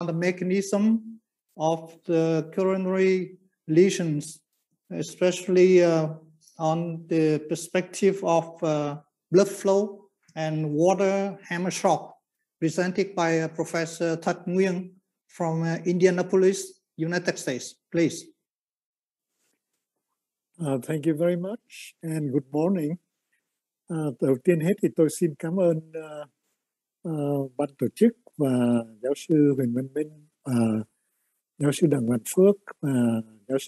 the mechanism of the coronary lesions, especially on the perspective of blood flow and water hammer shock, presented by Professor Thật Nguyen from Indianapolis, United States. Please. Thank you very much and good morning. Đầu tiên hết thì tôi xin cảm ơn ban tổ chức và giáo sư Huỳnh Văn Minh, giáo sư Đặng Văn Phước và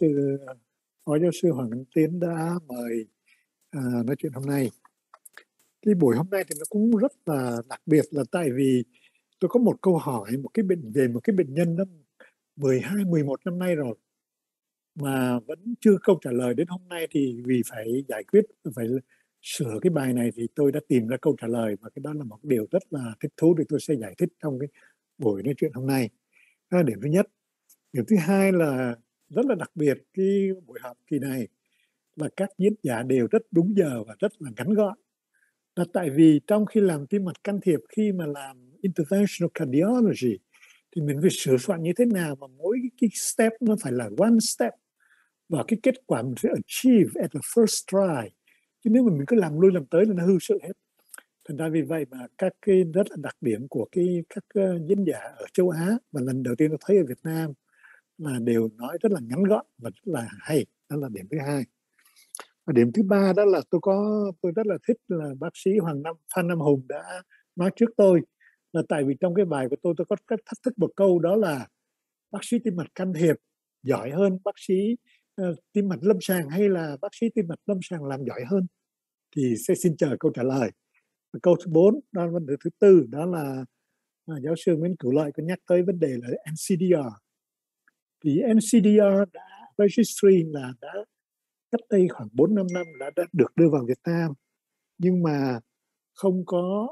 phó giáo sư Hoàng Anh Tiến đã mời nói chuyện hôm nay. Cái buổi hôm nay thì nó cũng rất là đặc biệt là tại vì tôi có một câu hỏi về một cái bệnh nhân đó 12-11 năm nay rồi mà vẫn chưa câu trả lời. Đến hôm nay thì vì phải giải quyết, phải sửa cái bài này thì tôi đã tìm ra câu trả lời, và cái đó là một điều rất là thích thú để tôi sẽ giải thích trong cái buổi nói chuyện hôm nay. Đó là điểm thứ nhất. Điểm thứ hai là rất là đặc biệt cái buổi họp kỳ này là các diễn giả đều rất đúng giờ và rất là ngắn gọn. Là tại vì trong khi làm tim mạch can thiệp, khi mà làm interventional cardiology thì mình phải sửa soạn như thế nào mà mỗi cái step nó phải là one step và cái kết quả mình phải achieve at the first try. Chứ nếu mà mình cứ làm lui làm tới là nó hư sự hết. Thành ra vì vậy mà các cái rất là đặc điểm của các diễn giả ở châu Á và lần đầu tiên tôi thấy ở Việt Nam là đều nói rất là ngắn gọn và rất là hay. Đó là điểm thứ hai. Và điểm thứ ba đó là tôi rất là thích là bác sĩ Phan Nam Hùng đã nói trước tôi, là tại vì trong cái bài của tôi có thách thức một câu, đó là bác sĩ tim mạch can thiệp giỏi hơn bác sĩ tim mạch lâm sàng hay là bác sĩ tim mạch lâm sàng làm giỏi hơn, thì sẽ xin chờ câu trả lời. Và câu thứ 4, đó là vấn đề thứ tư, đó là giáo sư Nguyễn Cửu Lợi có nhắc tới vấn đề là NCDR. Thì NCDR registry là đã cách đây khoảng 4-5 năm đã được đưa vào Việt Nam, nhưng mà không có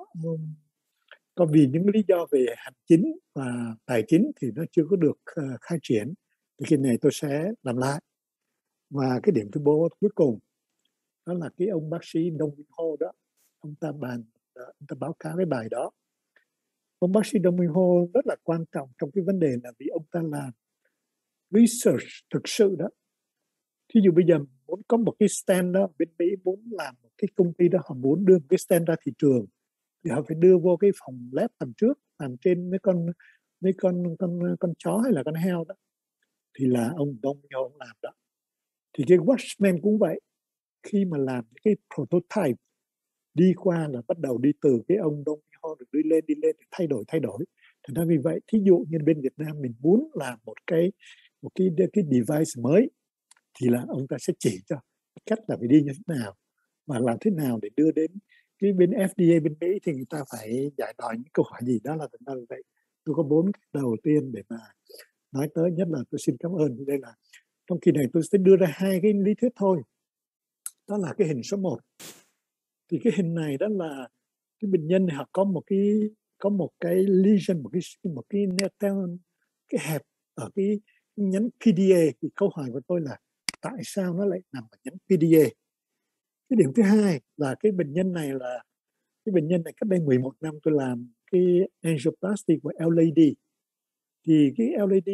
vì những lý do về hành chính và tài chính thì nó chưa có được khai triển. Thì cái này tôi sẽ làm lại. Và cái điểm thứ 4 cuối cùng đó là cái ông bác sĩ Đông Minh Ho đó, ông ta báo cáo cái bài đó. Ông bác sĩ Đông Minh Ho rất là quan trọng trong cái vấn đề là vì ông ta làm research thực sự đó. Thí dụ bây giờ muốn có một cái stand đó, bên Mỹ muốn làm một cái công ty đó, họ muốn đưa một cái stand ra thị trường thì họ phải đưa vô cái phòng lab làm trước, làm trên mấy con chó hay là con heo đó, thì là ông Đông Minh Ho ông làm đó. Thì cái Watchman cũng vậy, khi mà làm cái prototype đi qua là bắt đầu đi từ cái ông Đông Minh Ho được đi lên thay đổi. Thành ra vì vậy, thí dụ như bên Việt Nam mình muốn làm một cái device mới thì là ông ta sẽ chỉ cho cách là phải đi như thế nào và làm thế nào để đưa đến cái bên FDA bên Mỹ thì người ta phải giải đòi những câu hỏi gì. Đó là thành ra vì vậy tôi có 4 cái đầu tiên để mà nói tới. Nhất là tôi xin cảm ơn, đây là trong kỳ này tôi sẽ đưa ra 2 cái lý thuyết thôi. Đó là cái hình số 1. Thì cái hình này đó là cái bệnh nhân này họ có một cái lesion, một cái hẹp ở cái nhánh PDA. Thì câu hỏi của tôi là tại sao nó lại nằm ở nhánh PDA? Cái điểm thứ hai là cái bệnh nhân này cách đây 11 năm tôi làm cái angioplasty của LAD. Thì cái LAD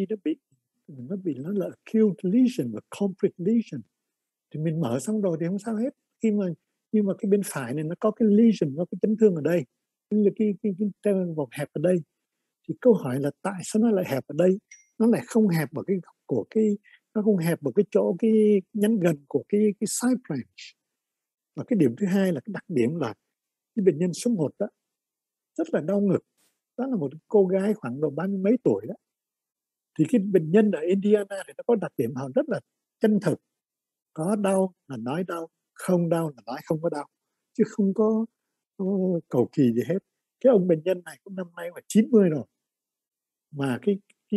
nó là acute lesion và complete lesion. Thì mình mở xong rồi thì không sao hết. Nhưng mà cái bên phải này nó có cái lesion, nó có chấn thương ở đây, tức là cái vòng hẹp ở đây. Thì câu hỏi là tại sao nó lại hẹp ở đây? Nó lại không hẹp ở nó không hẹp ở cái chỗ cái nhánh gần của cái side branch. Và cái điểm thứ hai là cái đặc điểm là cái bệnh nhân số 1 đó rất là đau ngực. Đó là một cô gái khoảng độ 30 mấy tuổi đó. Thì cái bệnh nhân ở Indiana thì nó có đặc điểm họ rất là chân thực. Có đau là nói đau, không đau là nói không có đau, chứ không có cầu kỳ gì hết. Cái ông bệnh nhân này cũng năm nay là 90 rồi, mà cái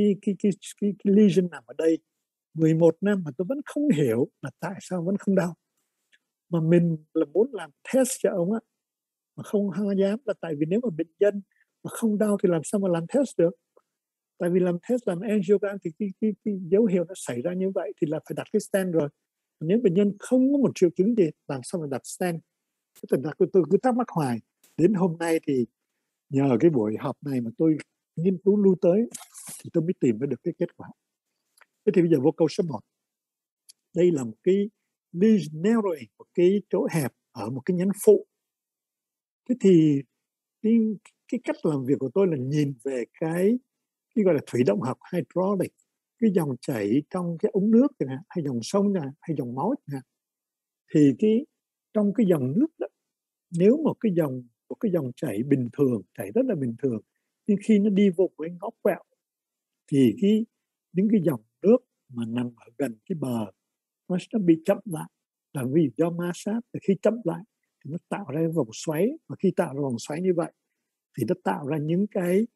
lesion nằm ở đây 11 năm mà tôi vẫn không hiểu là tại sao vẫn không đau. Mà mình là muốn làm test cho ông á, mà không dám, là tại vì nếu mà bệnh nhân mà không đau thì làm sao mà làm test được. Tại vì làm test, làm angiogram thì cái dấu hiệu nó xảy ra như vậy thì là phải đặt cái stent rồi. Nếu bệnh nhân không có một triệu chứng gì, làm sao mà đặt stent? Thật ra tôi cứ thắc mắc hoài. Đến hôm nay thì nhờ cái buổi họp này mà tôi nghiên cứu lui tới thì tôi mới tìm ra được cái kết quả. Thế thì bây giờ vô câu số 1. Đây là một cái narrowing, một cái chỗ hẹp ở một cái nhánh phụ. Thế thì cái cách làm việc của tôi là nhìn về cái gọi là thủy động học hydraulic, cái dòng chảy trong cái ống nước chẳng hạn, hay dòng sông chẳng hạn, hay dòng máu chẳng hạn. Thì trong cái dòng nước đó, nếu một cái dòng chảy bình thường, chảy rất là bình thường, nhưng khi nó đi vô cái ngóc quẹo thì những cái dòng nước mà nằm ở gần cái bờ nó bị chậm lại, là vì do ma sát. Khi chậm lại thì nó tạo ra vòng xoáy, và khi tạo ra vòng xoáy như vậy thì nó tạo ra những cái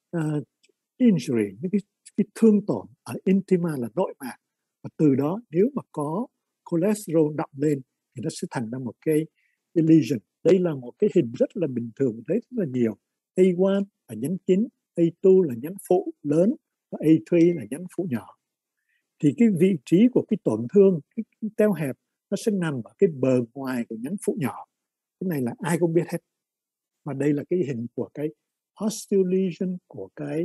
injury, những cái thương tổn ở intima là nội mạc, và từ đó nếu mà có cholesterol đậm lên thì nó sẽ thành ra một cái lesion. Đây là một cái hình rất là bình thường, thấy rất là nhiều. A1 là nhánh chính, A2 là nhánh phụ lớn, và A3 là nhánh phụ nhỏ. Thì cái vị trí của cái tổn thương, cái teo hẹp, nó sẽ nằm ở cái bờ ngoài của nhánh phụ nhỏ. Cái này là ai cũng biết hết. Và đây là cái hình của cái osteal lesion của cái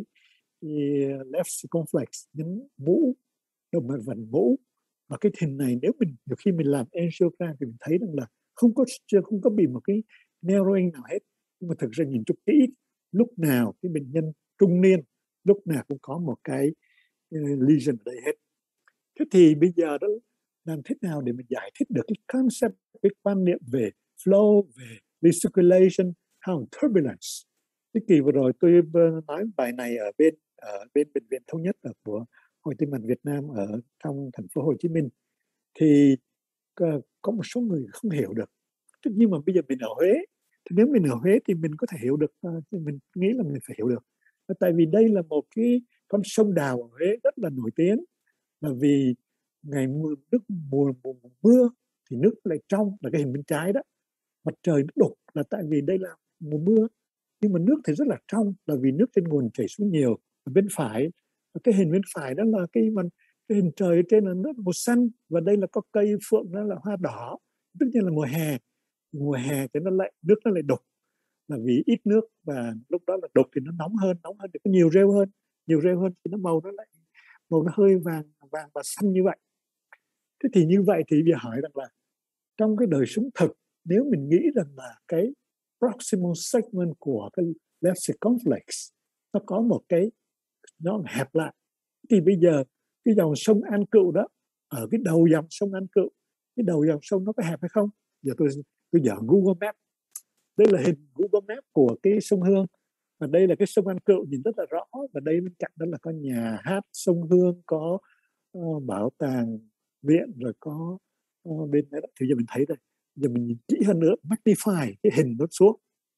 left circumflex, nhánh mũ, động mạch vành mũ. Và cái hình này nếu nhiều khi mình làm angiogram thì mình thấy rằng là không có bị một cái narrowing nào hết. Nhưng mà thực ra nhìn chút kỹ, lúc nào cái bệnh nhân trung niên lúc nào cũng có một cái lesion ở đây hết. Thế thì bây giờ đó, làm thế nào để mình giải thích được cái concept, cái quan niệm về flow, về recirculation, how turbulence. Cái kỳ vừa rồi tôi nói bài này ở bên bệnh viện Thống Nhất của Hội Tim mạch Việt Nam ở trong thành phố Hồ Chí Minh, thì có một số người không hiểu được. Nhưng mà bây giờ mình ở Huế, thì nếu mình ở Huế thì mình có thể hiểu được, mình nghĩ là mình phải hiểu được. Tại vì đây là một cái con sông Đào ở Huế rất là nổi tiếng, là vì ngày mùa mưa thì nước lại trong, là cái hình bên trái đó, mặt trời nó đục là tại vì đây là mùa mưa, nhưng mà nước thì rất là trong là vì nước trên nguồn chảy xuống nhiều. Ở bên phải, cái hình bên phải đó là cái hình trời ở trên là nước màu xanh, và đây là có cây phượng, đó là hoa đỏ, tất nhiên là mùa hè thì nước nó lại đục, là vì ít nước, và lúc đó là đục thì nó nóng hơn thì có nhiều rêu hơn thì màu nó hơi vàng và xanh như vậy. Thế thì như vậy thì bây giờ hỏi rằng là trong cái đời sống thực, nếu mình nghĩ rằng là cái proximal segment của cái left circumflex nó có một cái nó hẹp lại, thì bây giờ cái dòng sông An Cựu đó, ở cái đầu dòng sông An Cựu, cái đầu dòng sông nó có hẹp hay không? Giờ tôi dở Google Maps. Đây là hình Google Maps của cái sông Hương, và đây là cái sông An Cựu nhìn rất là rõ, và đây bên cạnh đó là có nhà hát sông Hương, có bảo tàng viện, rồi có bên đó. Thì giờ mình thấy đây, giờ mình nhìn kỹ hơn nữa, magnify cái hình nó xuống.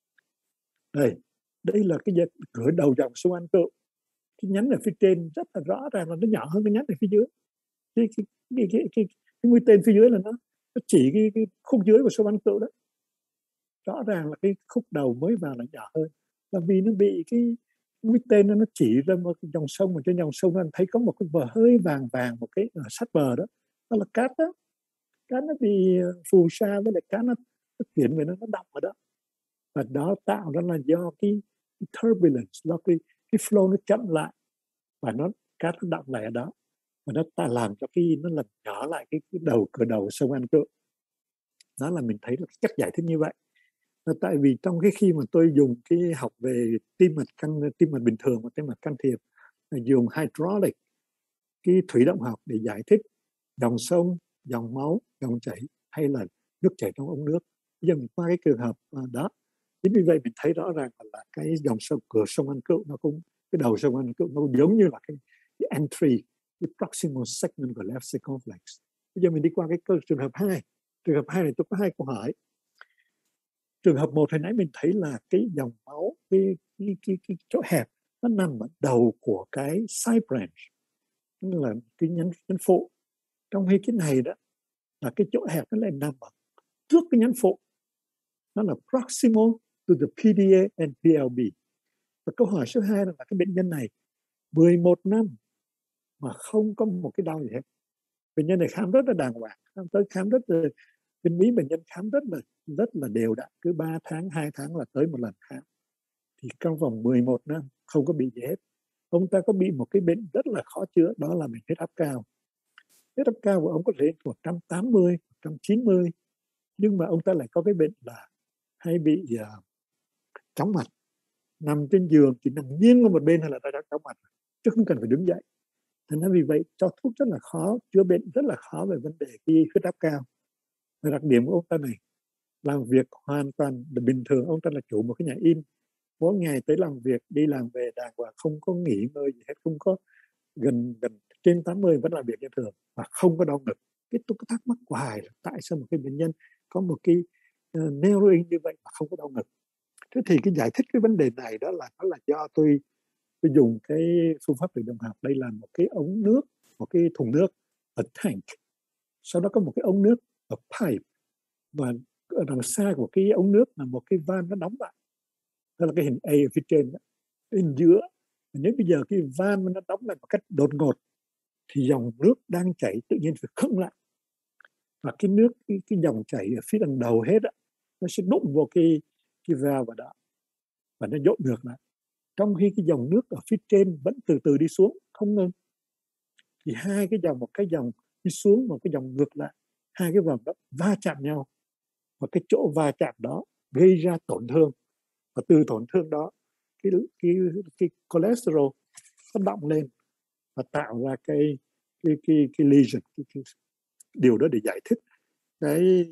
Đây là cái cửa đầu dòng sông An Cựu. Cái nhánh ở phía trên rất là rõ ràng là nó nhỏ hơn cái nhánh ở phía dưới. Cái mũi tên phía dưới là nó chỉ cái khúc dưới của sông An Cựu đó. Rõ ràng là cái khúc đầu mới vào là nhỏ hơn, là vì nó bị cái mũi tên nó chỉ ra một dòng sông, mà trên dòng sông nó thấy có một cái bờ hơi vàng một cái ở sát bờ đó, đó là cát đó. Cát nó bị phù sa, với lại cát nó chuyển về nó đọng ở đó, và đó tạo ra là do cái turbulence, do cái flow nó chậm lại, và cát nó đọng lại ở đó, và nó làm cho nó làm nhỏ lại cái cửa đầu sông An Cựu. Đó là mình thấy là cách giải thích như vậy. Tại vì trong khi mà tôi dùng cái học về tim mạch bình thường và tim mạch can thiệp, dùng hydraulic, cái thủy động học để giải thích dòng sông, dòng máu, dòng chảy, hay là nước chảy trong ống nước. Bây giờ mình qua cái trường hợp đó, chính vì vậy mình thấy rõ ràng là cái dòng sông, cửa sông An Cựu nó cũng, cái đầu sông An Cựu nó cũng giống như là cái entry, cái proximal segment của left circumflex. Bây giờ mình đi qua cái trường hợp 2. Trường hợp 2 này tôi có 2 câu hỏi. Trường hợp 1 hồi nãy mình thấy là cái dòng máu, cái chỗ hẹp nó nằm ở đầu của cái side branch, tức là cái nhánh phụ. Trong khi cái này đó là cái chỗ hẹp nó lại nằm ở trước cái nhánh phụ, nó là proximal to the PDA and PLB. Và câu hỏi số 2 là cái bệnh nhân này 11 năm mà không có một cái đau gì hết. Bệnh nhân này khám rất là đàng hoàng, khám rất là bên Mỹ, bệnh nhân khám rất là đều đặn, cứ 3 tháng, 2 tháng là tới một lần khám. Thì trong vòng 11 năm không có bị gì hết. ông ta có bị một cái bệnh rất là khó chữa, đó là bệnh huyết áp cao. Huyết áp cao của ông có thể 180, 190, nhưng mà ông ta lại có cái bệnh là hay bị chóng mặt, nằm trên giường chỉ nằm nghiêng qua một bên hay là ta chóng mặt, chứ không cần phải đứng dậy. Thành ra vì vậy cho thuốc rất là khó, chữa bệnh rất là khó về vấn đề cái huyết áp cao. Và đặc điểm của ông ta này, làm việc hoàn toàn bình thường. Ông ta là chủ một cái nhà in, mỗi ngày tới làm việc, đi làm về đàng hoàng, không có nghỉ ngơi gì hết, không có gần trên 80 vẫn làm việc như thường và không có đau ngực. Tôi có thắc mắc hoài là tại sao một cái bệnh nhân có một cái narrowing như vậy mà không có đau ngực. Thế thì cái giải thích cái vấn đề này đó là do tôi dùng cái phương pháp tự động học. Đây là một cái ống nước, một cái thùng nước, a tank, sau đó có một cái ống nước, a pipe, và ở đằng xa của cái ống nước là một cái van nó đóng lại, đó là cái hình A ở phía trên đó. Bên giữa, nếu bây giờ cái van nó đóng lại một cách đột ngột thì dòng nước đang chảy tự nhiên phải khựng lại, và cái nước cái dòng chảy ở phía đằng đầu hết đó, nó sẽ đụng vào cái valve đó và nó dội ngược lại, trong khi cái dòng nước ở phía trên vẫn từ từ đi xuống không ngừng. Thì hai cái dòng, một cái dòng đi xuống, một cái dòng ngược lại, hai cái vòng đó va chạm nhau, và cái chỗ va chạm đó gây ra tổn thương, và từ tổn thương đó cái cholesterol nó đọng lên và tạo ra cái lesion. Điều đó để giải thích cái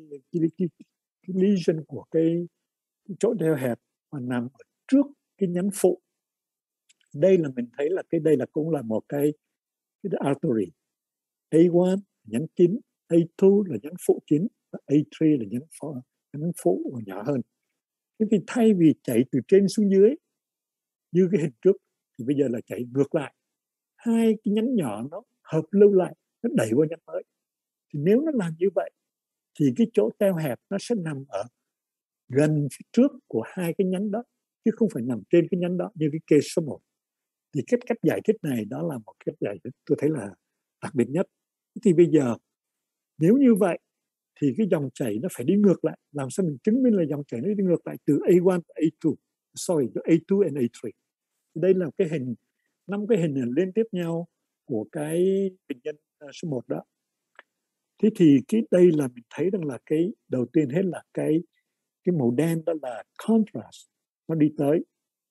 lesion của cái chỗ đeo hẹp mà nằm ở trước cái nhánh phụ. Đây là mình thấy là đây là cũng là một cái artery. A1 nhánh chính, A2 là nhánh phụ chính, và A3 là nhánh phụ nhỏ hơn. Thế thì thay vì chảy từ trên xuống dưới như cái hình trước thì bây giờ là chảy ngược lại. Hai cái nhánh nhỏ nó hợp lưu lại, nó đẩy qua nhánh mới. Thì nếu nó làm như vậy thì cái chỗ teo hẹp nó sẽ nằm ở gần phía trước của hai cái nhánh đó, chứ không phải nằm trên cái nhánh đó như cái case số 1. Thì cách giải thích này đó là một cách giải thích tôi thấy là đặc biệt nhất. Thì bây giờ nếu như vậy thì cái dòng chảy nó phải đi ngược lại. Làm sao mình chứng minh là dòng chảy nó đi ngược lại từ A1 to A2, từ A2 and A3. Đây là cái hình, 5 cái hình liên tiếp nhau của cái bệnh nhân số 1 đó. Thế thì đây là mình thấy rằng là cái đầu tiên hết là cái màu đen đó là contrast, nó đi tới.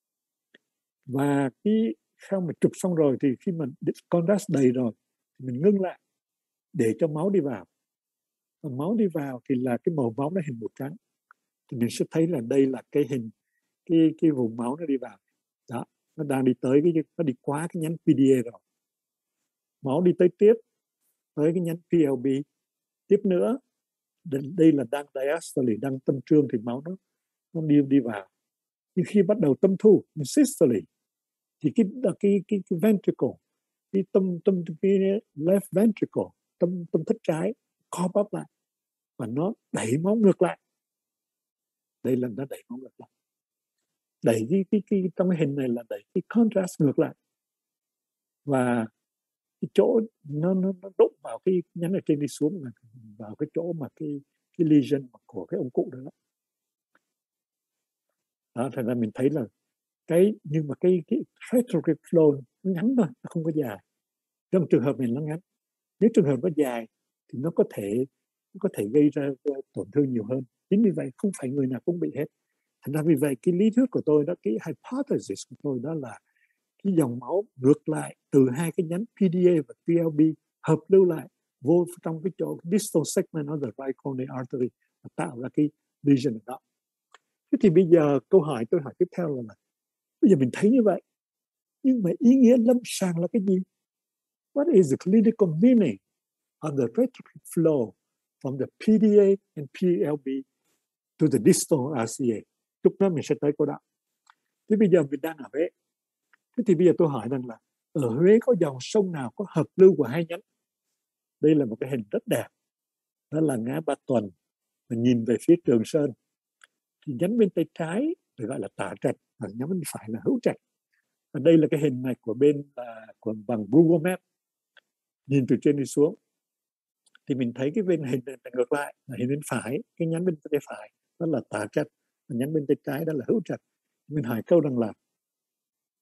Và khi mà chụp xong rồi thì khi mà contrast đầy rồi thì mình ngưng lại để cho máu đi vào. Và máu đi vào thì là cái màu máu nó hình màu trắng. Thì mình sẽ thấy là đây là cái hình cái vùng máu nó đi vào. Đó, nó đang đi tới nó đi qua cái nhánh PDA rồi. Máu đi tới tiếp tới cái nhánh PLB. Tiếp nữa, đây là đang diastole, đang tâm trương thì máu nó đi vào. Nhưng khi bắt đầu tâm thu, systole, thì cái ventricle, cái left ventricle, tâm thất trái co bóp lại và nó đẩy máu ngược lại. Đây là nó đẩy máu ngược lại. Đẩy trong cái hình này là đẩy cái contrast ngược lại. Và cái chỗ nó đụng vào cái nhánh ở trên đi xuống, là vào cái chỗ mà cái lesion của cái ông cụ đó. Đó, thành ra mình thấy là nhưng mà cái retrograde flow nó ngắn thôi, nó không có dài. Trong trường hợp này nó ngắn. Nếu trường hợp nó dài thì nó có thể gây ra tổn thương nhiều hơn. Chính vì vậy không phải người nào cũng bị hết. Thành ra vì vậy cái lý thuyết của tôi đó, cái hypothesis của tôi đó là cái dòng máu ngược lại từ hai cái nhánh PDA và PLB hợp lưu lại vô trong cái chỗ distal segment of the right coronary artery và tạo ra cái lesion đó. Thế thì bây giờ câu hỏi tôi hỏi tiếp theo là bây giờ mình thấy như vậy, nhưng mà ý nghĩa lâm sàng là cái gì? What is the clinical meaning of the retrograde flow from the PDA and PLB to the distal RCA? Chút nữa mình sẽ tới câu đó. Thế bây giờ mình đang ở Huế. Thế thì bây giờ tôi hỏi rằng là ở Huế có dòng sông nào có hợp lưu của hai nhánh? Đây là một cái hình rất đẹp. Đó là ngã Ba Tuần. Mình nhìn về phía Trường Sơn. Thì nhánh bên tay trái được gọi là Tả Trạch, và nhánh bên phải là Hữu Trạch. Và đây là cái hình này của bên bằng Google Maps. Nhìn từ trên đi xuống thì mình thấy cái bên hình này là ngược lại, là hình bên phải, cái nhánh bên tay phải đó là Tả Trạch, và nhánh bên tay trái đó là Hữu Trạch. Mình hỏi câu rằng là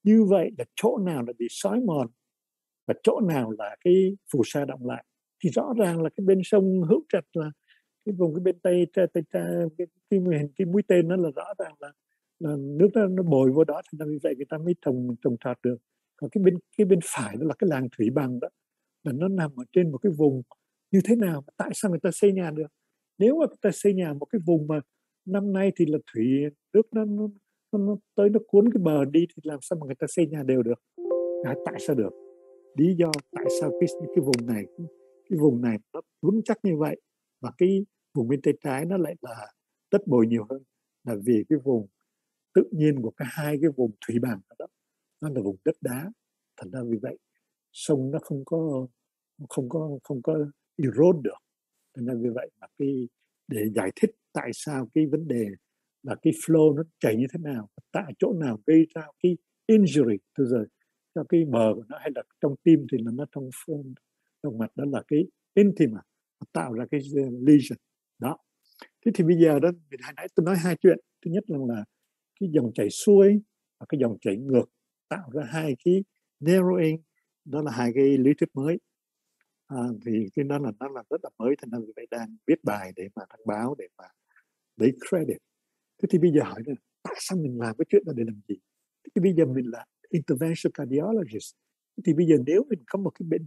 Như vậy là chỗ nào là bị xói mòn và chỗ nào là cái phù sa đọng lại. Thì rõ ràng là cái bên sông Hữu Trạch là cái vùng cái bên tây cái mũi tên nó là rõ ràng là nước nó bồi vô đó, thì vì vậy người ta mới trồng trọt được. Còn cái bên phải đó là cái làng Thủy Bằng đó, là nó nằm ở trên một cái vùng như thế nào, tại sao người ta xây nhà được? Nếu mà người ta xây nhà một cái vùng mà năm nay thì là nước nó tới nó cuốn cái bờ đi, thì làm sao mà người ta xây nhà đều được? Tại sao được? Lý do tại sao cái vùng này nó vững chắc như vậy, và cái vùng bên tay trái nó lại là đất bồi nhiều hơn, là vì cái vùng tự nhiên của cả hai cái vùng thủy bằng đó, nó là vùng đất đá. Thành ra vì vậy sông nó không có erode được. Thành ra vì vậy mà để giải thích tại sao cái vấn đề là cái flow nó chảy như thế nào, tại chỗ nào gây ra cái injury từ giờ cho cái bờ của nó, hay là trong tim thì là nó trong mặt, đó là cái intima tạo ra cái lesion đó. Thế thì bây giờ đó, hồi nãy tôi nói hai chuyện. Thứ nhất là cái dòng chảy xuôi và cái dòng chảy ngược tạo ra hai cái narrowing, đó là hai cái lý thuyết mới. Thì cái đó là nó là rất là mới, thành ra vì vậy đang viết bài để mà đăng báo, để mà lấy credit. Thế thì bây giờ hỏi là tại sao mình làm cái chuyện đó để làm gì? Thế thì bây giờ mình là intervention cardiologist. Thế thì bây giờ nếu mình có một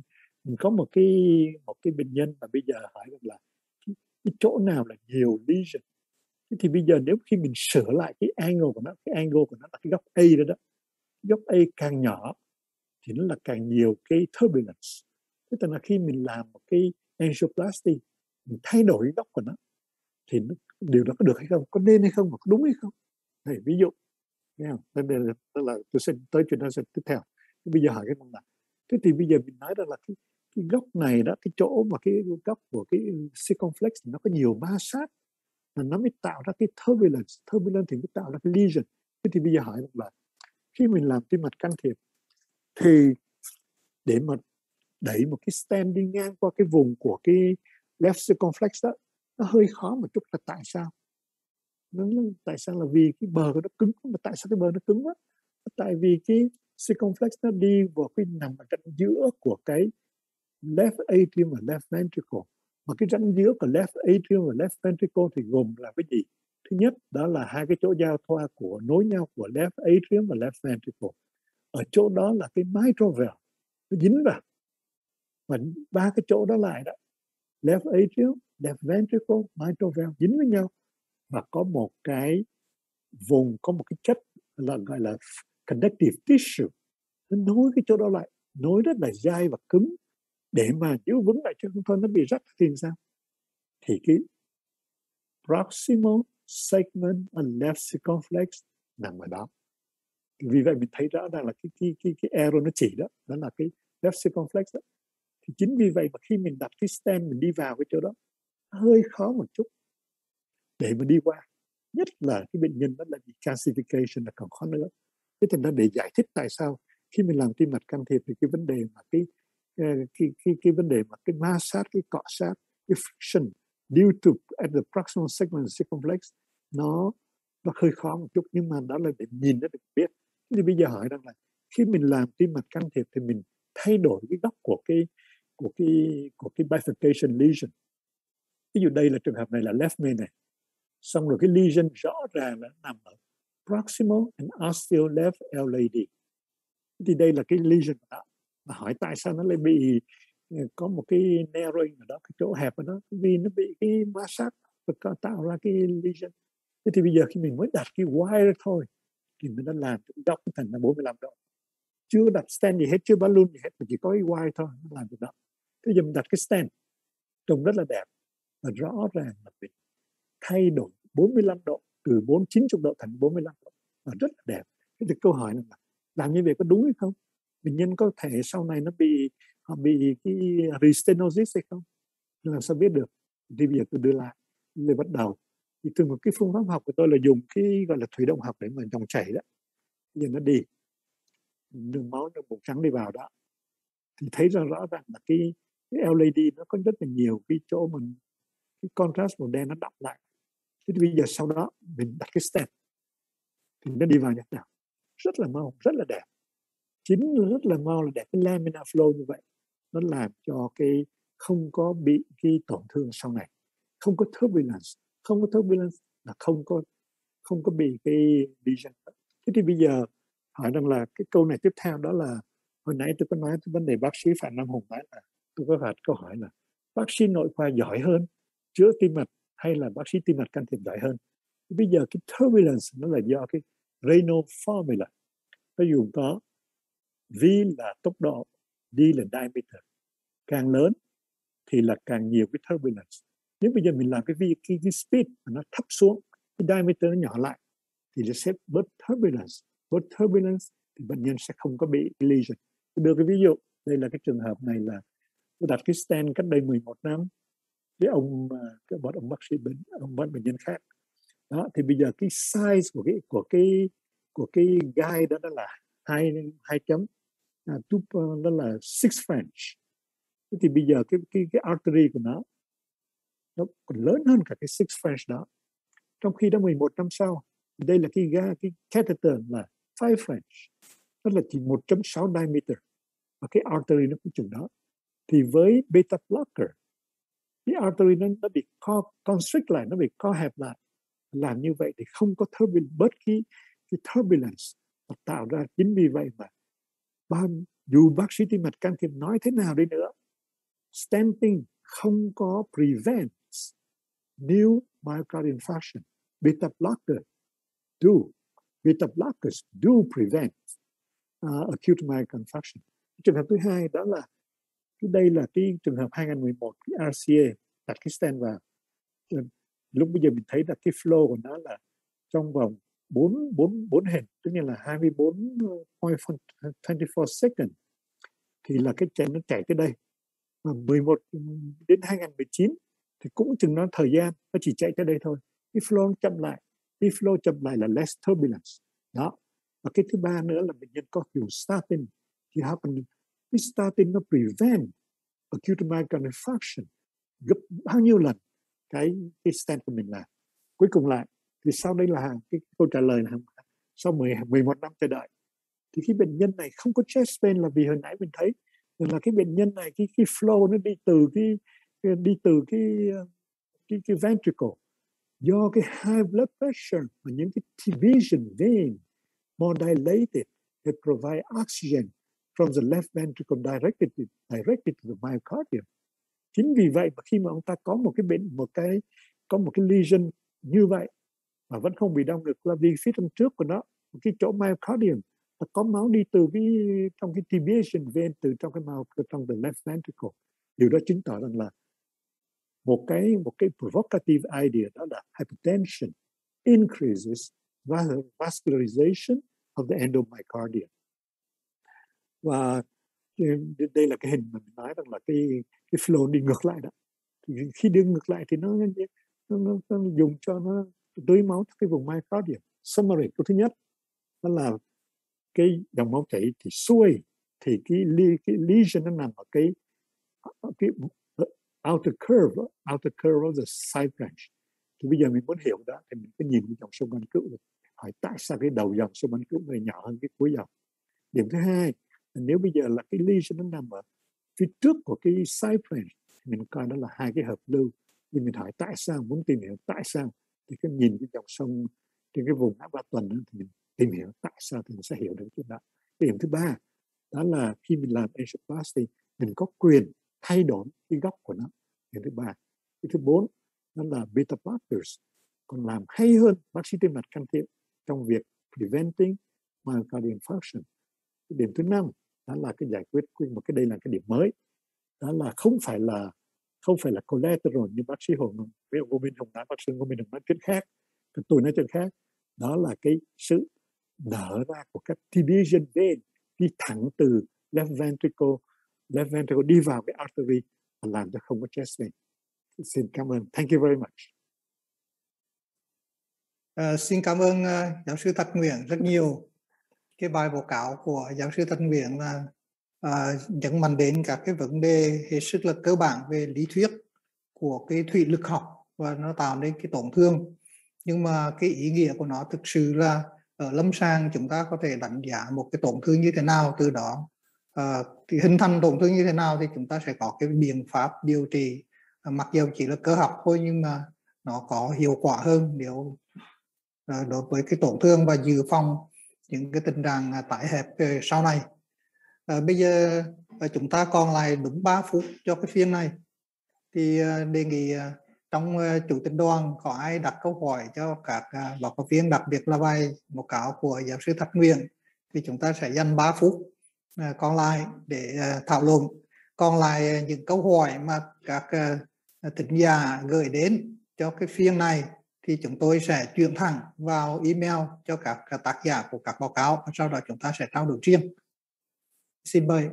cái bệnh nhân mà bây giờ hỏi là cái chỗ nào là nhiều lesion, thế thì bây giờ nếu khi mình sửa lại cái angle của nó là cái góc A đó, góc A càng nhỏ thì nó là càng nhiều cái turbulence. Thế tức là khi mình làm một cái angioplasty, mình thay đổi góc của nó, thì điều đó có được hay không, có nên hay không, có đúng hay không? Này, ví dụ, nghe không? Đó là tôi sẽ tới chuyện đó sẽ tiếp theo. Bây giờ hỏi cái là thế thì bây giờ mình nói rằng là cái góc này đó, cái chỗ mà cái góc của cái circumflex nó có nhiều ma sát, là nó mới tạo ra cái turbulence thì mới tạo ra cái lesion. Thế thì bây giờ hỏi là khi mình làm tim mạch can thiệp thì để mà đẩy một cái stent đi ngang qua cái vùng của cái left circumflex đó, nó hơi khó một chút. Là tại sao? Tại sao? Là vì cái bờ của nó cứng. Mà tại sao cái bờ nó cứng quá? Tại vì cái circumflex nó đi vào cái nằm ở rãnh giữa của cái left atrium và left ventricle. Mà cái rãnh giữa của left atrium và left ventricle thì gồm là cái gì? Thứ nhất đó là hai cái chỗ giao thoa của nối nhau của left atrium và left ventricle. Ở chỗ đó là cái mitral valve nó dính vào, và ba cái chỗ đó lại đó, left atrium, left ventricle, mitral valve dính với nhau, và có một cái vùng, có một cái chất là gọi là connective tissue, nó nối cái chỗ đó lại, nối rất là dai và cứng để mà giữ vững lại, chứ không thôi nó bị rách thì sao? Thì cái proximal segment on left circumflex nằm ở đó. Vì vậy mình thấy rõ ràng là cái arrow nó chỉ đó là cái left circumflex đó. Thì chính vì vậy mà khi mình đặt cái stent mình đi vào cái chỗ đó hơi khó một chút để mà đi qua, nhất là cái bệnh nhân đó là bị calcification là còn khó nữa. Thế thành ra để giải thích tại sao khi mình làm tim mạch can thiệp thì cái vấn đề mà cái vấn đề mà cái ma sát, cái cọ sát, cái friction due to at the proximal segment circumflex nó hơi khó một chút, nhưng mà đó là để nhìn nó được biết. Thì bây giờ hỏi rằng là khi mình làm tim mạch can thiệp thì mình thay đổi cái góc của cái bifurcation lesion. Ví dụ đây là trường hợp này là left main này, xong rồi cái lesion rõ ràng là nằm ở proximal and ostial left LAD. Thì đây là cái lesion đó. Mà hỏi tại sao nó lại bị có một cái narrowing ở đó, cái chỗ hẹp ở đó, vì nó bị cái ma sát và tạo ra cái lesion. Thế thì bây giờ khi mình mới đặt cái wire thôi thì mình đã làm góc thành là 45 độ, chưa đặt stent gì hết, chưa balloon gì hết, mà chỉ có cái wire thôi nó làm được đó. Thế giờ mình đặt cái stent trông rất là đẹp, và rõ ràng là mình thay đổi 45 độ, từ 90 độ thành 45 độ, và rất là đẹp. Thế thì câu hỏi là làm như vậy có đúng hay không? Bệnh nhân có thể sau này họ bị cái restenosis hay không? Làm sao biết được? Thì bây giờ tôi đưa lại lời bắt đầu. Thì từ một cái phương pháp học của tôi là dùng cái gọi là thủy động học để mà dòng chảy đó, giờ nó đi đường máu, đường màu trắng đi vào đó, thì thấy rõ ràng là cái LAD nó có rất là nhiều cái chỗ mình cái contrast màu đen nó đọng lại. Thế thì bây giờ sau đó mình đặt cái stent thì nó đi vào như thế nào? Rất là mau, rất là đẹp. chính rất là ngon là để cái laminar flow như vậy, nó làm cho cái không có bị cái tổn thương sau này, không có turbulence là không có bị cái lesion. Thế thì bây giờ hỏi rằng là cái câu này tiếp theo đó là hồi nãy tôi có nói tới vấn đề bác sĩ Phạm Nam Hùng nói là tôi có đặt câu hỏi là bác sĩ nội khoa giỏi hơn chữa tim mạch hay là bác sĩ tim mạch can thiệp giỏi hơn? Bây giờ cái turbulence nó là do cái Reynolds formula, nó dùng có V là tốc độ, D là diameter, càng lớn thì là càng nhiều cái turbulence. Nếu bây giờ mình làm cái speed mà nó thấp xuống, cái diameter nó nhỏ lại thì nó sẽ bớt turbulence thì bệnh nhân sẽ không có bị lesion. Tôi đưa cái ví dụ, đây là cái trường hợp này là tôi đặt cái stent cách đây 11 năm với một ông bác sĩ bệnh nhân khác. Đó, thì bây giờ cái size của cái guide đó là hai chấm, đó là 6 French. Thì bây giờ cái artery của nó còn lớn hơn cả cái 6 French đó. Trong khi đó 11 năm sau, đây là cái catheter là 5 French, đó là chỉ 1.6 diameter, và cái artery nó cũng chừng đó. Thì với beta blocker, cái artery nó bị constrict lại, nó bị co hẹp lại. Làm như vậy thì không có bớt cái turbulence và tạo ra. Chính vì vậy mà dù bác sĩ tim mạch can thiệp nói thế nào đi nữa, stenting không có prevent new myocardial infarction. Beta blockers do prevent acute myocardial infarction. Trường hợp thứ hai đó là đây là cái trường hợp 2011, cái RCA đặt cái stent vào. Lúc bây giờ mình thấy là cái flow của nó là trong vòng 4 hình, tức là 24.24 second thì là cái chén nó chảy tới đây. Mà 11 đến 2019 thì cũng chừng đó thời gian nó chỉ chạy tới đây thôi. Cái flow chậm lại, là less turbulence. Đó. Và cái thứ ba nữa là bệnh nhân có dùng statin. Thì cái statin nó prevent acute myocardial infarction gấp bao nhiêu lần cái stent của mình làm. Cuối cùng lại thì sau đây là cái câu trả lời là sau 11 năm chờ đợi thì cái bệnh nhân này không có chest pain là vì hồi nãy mình thấy là cái bệnh nhân này cái flow nó đi từ cái ventricle do cái high blood pressure và những cái division vein more dilated that provide oxygen from the left ventricle directed to the myocardium. Chính vì vậy mà khi mà ông ta có một cái lesion như vậy mà vẫn không bị đau ngực, là vì phía trong trước của nó, cái chỗ myocardium là có máu đi từ trong cái deviation vein từ trong trong the left ventricle. Điều đó chứng tỏ rằng là một cái provocative idea, đó là hypertension increases vascularization of the endomyocardium. Và đây là cái hình mà mình nói rằng là cái flow đi ngược lại đó. Thì khi đi ngược lại thì nó dùng cho nó tưới máu cái vùng myocardium. Summary câu thứ nhất đó là cái dòng máu chảy thì xuôi, thì cái lesion nó nằm ở cái outer curve of the side branch. Thì bây giờ mình muốn hiểu đó thì mình cứ nhìn cái dòng sông Ban Cựu, hỏi tại sao cái đầu dòng sông Ban Cựu này nhỏ hơn cái cuối dòng. Điểm thứ hai là nếu bây giờ là cái lesion nó nằm ở phía trước của cái side branch thì mình coi đó là hai cái hợp lưu. Nhưng mình hỏi tại sao, muốn tìm hiểu tại sao thì cứ nhìn cái dòng sông trên cái vùng áp ba tuần đó, thì mình tìm hiểu tại sao thì mình sẽ hiểu được chuyện đó. Điểm thứ ba đó là khi mình làm angioplasty mình có quyền thay đổi cái góc của nó. Điểm thứ ba. Cái thứ bốn đó là beta blockers còn làm hay hơn bác sĩ tim mạch can thiệp trong việc preventing myocardial infarction. Cái điểm thứ năm đó là cái giải quyết đây là cái điểm mới, đó là không phải là collateral như bác sĩ Hùng với ông Ngô Minh Hùng nói, bác sĩ Ngô Minh Hùng nói chuyện khác, tôi nói chuyện khác. Đó là cái sự nở ra của các division vein đi thẳng từ left ventricle đi vào cái artery và làm cho không có chest pain. Xin cảm ơn. Thank you very much. Xin cảm ơn giáo sư Thạch Nguyễn rất nhiều. Cái bài báo cáo của giáo sư Thạch Nguyễn là nhấn mạnh đến các cái vấn đề hết sức là cơ bản về lý thuyết của cái thủy lực học và nó tạo nên cái tổn thương, nhưng mà cái ý nghĩa của nó thực sự là ở lâm sàng chúng ta có thể đánh giá một cái tổn thương như thế nào, từ đó thì hình thành tổn thương như thế nào thì chúng ta sẽ có cái biện pháp điều trị, mặc dù chỉ là cơ học thôi nhưng mà nó có hiệu quả hơn nếu đối với cái tổn thương, và dự phòng những cái tình trạng tái hẹp sau này. Bây giờ chúng ta còn lại đúng 3 phút cho cái phiên này, thì đề nghị trong chủ tịch đoàn có ai đặt câu hỏi cho các báo cáo viên, đặc biệt là bài báo cáo của giáo sư Thạch Nguyễn, thì chúng ta sẽ dành 3 phút còn lại để thảo luận. Còn lại những câu hỏi mà các thính giả gửi đến cho cái phiên này thì chúng tôi sẽ chuyển thẳng vào email cho các tác giả của các báo cáo, và sau đó chúng ta sẽ trao đổi riêng. Xin mời.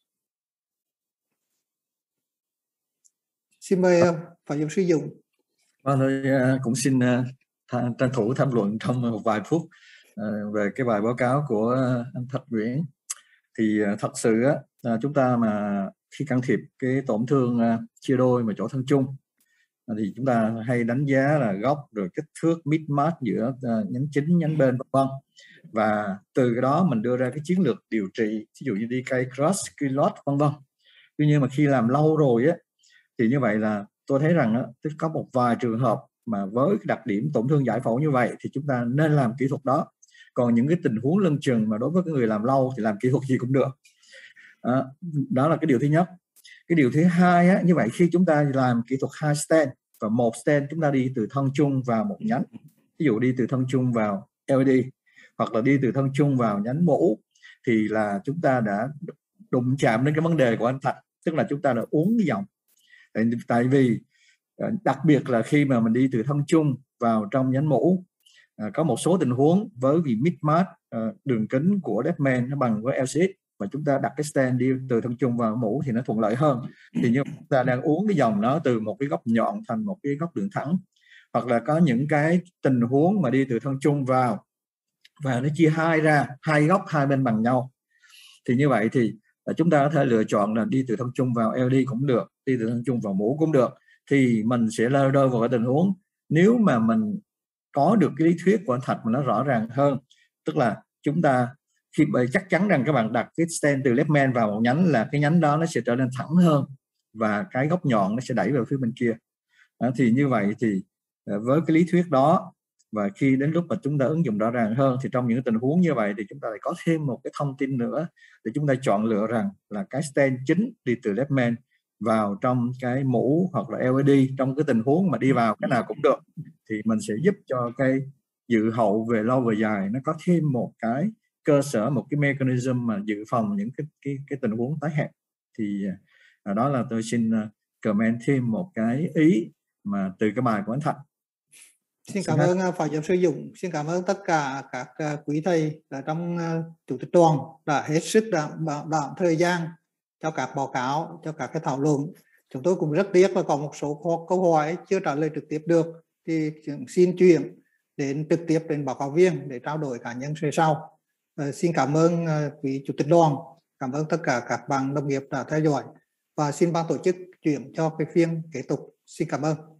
Xin mời Phó giáo sư Dũng. Tôi cũng xin tranh thủ tham luận trong một vài phút về cái bài báo cáo của anh Thạch Nguyễn. Thì thật sự chúng ta mà khi can thiệp cái tổn thương chia đôi mà chỗ thân chung thì chúng ta hay đánh giá là góc rồi kích thước mismatch giữa nhánh chính nhánh bên vân. Và từ cái đó mình đưa ra cái chiến lược điều trị, ví dụ như đi cây cross, kilot vân vân. Tuy nhiên mà khi làm lâu rồi thì như vậy là tôi thấy rằng có một vài trường hợp mà với cái đặc điểm tổn thương giải phẫu như vậy thì chúng ta nên làm kỹ thuật đó. Còn những cái tình huống lưng chừng mà đối với cái người làm lâu thì làm kỹ thuật gì cũng được. Đó là cái điều thứ nhất. Cái điều thứ hai như vậy khi chúng ta làm kỹ thuật 2 stent và 1 stent, chúng ta đi từ thân chung vào một nhánh, ví dụ đi từ thân chung vào LED hoặc là đi từ thân chung vào nhánh mũ, thì là chúng ta đã đụng chạm đến cái vấn đề của anh Thạch, tức là chúng ta đã uốn cái dòng. Tại vì đặc biệt là khi mà mình đi từ thân chung vào trong nhánh mũ, có một số tình huống với vì mismatch đường kính của Deadman nó bằng với LCX và chúng ta đặt cái stent đi từ thân chung vào mũ thì nó thuận lợi hơn. Thì như chúng ta đang uốn cái dòng nó từ một cái góc nhọn thành một cái góc đường thẳng, hoặc là có những cái tình huống mà đi từ thân chung vào và nó chia hai ra, hai góc hai bên bằng nhau, thì như vậy thì chúng ta có thể lựa chọn là đi từ thân chung vào LD cũng được, đi từ thân chung vào mũ cũng được. Thì mình sẽ rơi vào cái tình huống nếu mà mình có được cái lý thuyết của anh Thạch mà nó rõ ràng hơn, tức là chúng ta khi chắc chắn rằng các bạn đặt cái stent từ Leftman vào một nhánh là cái nhánh đó nó sẽ trở nên thẳng hơn và cái góc nhọn nó sẽ đẩy vào phía bên kia. Thì như vậy thì với cái lý thuyết đó, và khi đến lúc mà chúng ta ứng dụng rõ ràng hơn thì trong những tình huống như vậy thì chúng ta lại có thêm một cái thông tin nữa để chúng ta chọn lựa rằng là cái stent chính đi từ Leftman vào trong cái mũ hoặc là LED, trong cái tình huống mà đi vào cái nào cũng được, thì mình sẽ giúp cho cái dự hậu về lâu về dài nó có thêm một cái cơ sở, một cái mechanism mà dự phòng những cái tình huống tái hẹp. Thì đó là tôi xin comment thêm một cái ý mà từ cái bài của anh Thạch. Xin cảm ơn Phó giáo sư Dũng. Xin cảm ơn tất cả các quý thầy ở trong chủ tịch đoàn đã hết sức đảm thời gian cho các báo cáo, cho các cái thảo luận. Chúng tôi cũng rất tiếc là có một số câu hỏi chưa trả lời trực tiếp được, thì xin chuyển đến trực tiếp đến báo cáo viên để trao đổi cá nhân sau. Xin cảm ơn quý chủ tịch đoàn, cảm ơn tất cả các bạn đồng nghiệp đã theo dõi, và xin ban tổ chức chuyển cho cái phiên kế tục. Xin cảm ơn.